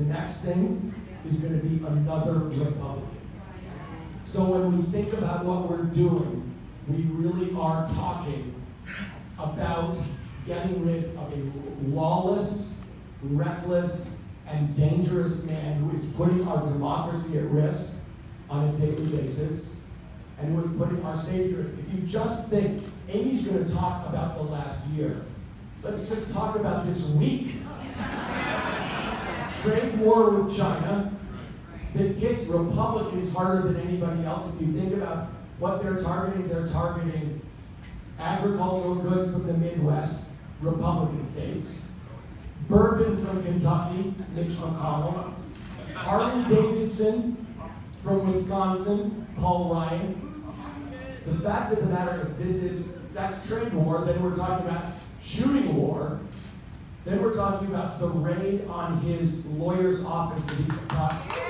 next thing is going to be another Republican. So when we think about what we're doing, we really are talking about getting rid of a lawless, reckless, and dangerous man who is putting our democracy at risk on a daily basis, and who is putting our safety at risk. If you just think, Amy's going to talk about the last year. Let's just talk about this week. Trade war with China that hits Republicans harder than anybody else. If you think about what they're targeting agricultural goods from the Midwest, Republican states, bourbon from Kentucky, Mitch McConnell, Harley-Davidson from Wisconsin, Paul Ryan. The fact of the matter is that's trade war. Then we're talking about shooting war. Then we're talking about the raid on his lawyer's office that he